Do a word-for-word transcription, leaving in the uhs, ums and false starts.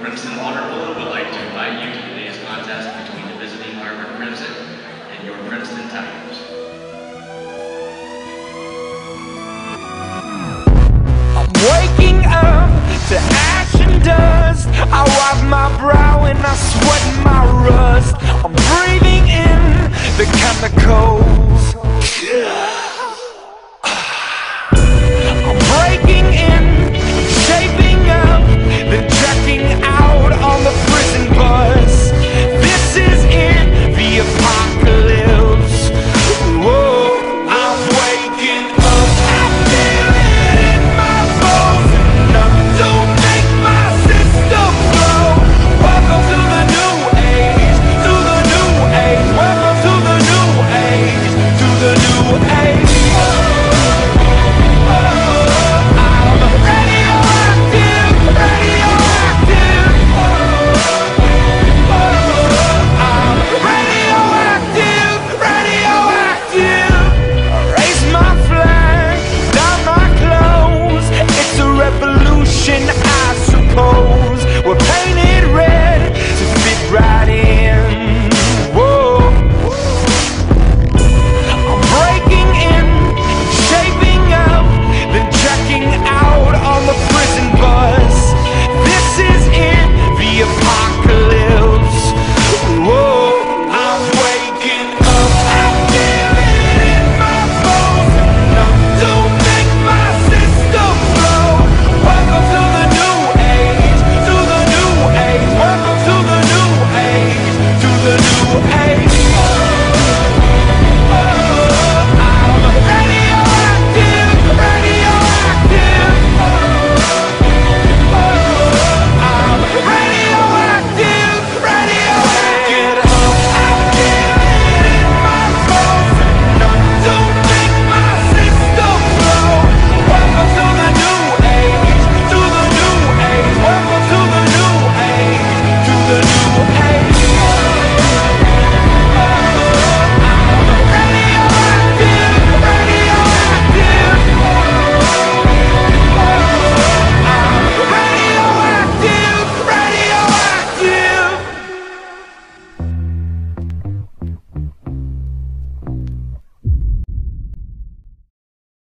Crimson Water Polo would like to invite you to today's contest between the visiting Harvard Crimson and your Princeton Tigers. I'm waking up to ash and dust. I wipe my brow and I sweat my rust. I'm breathing in the chemicals.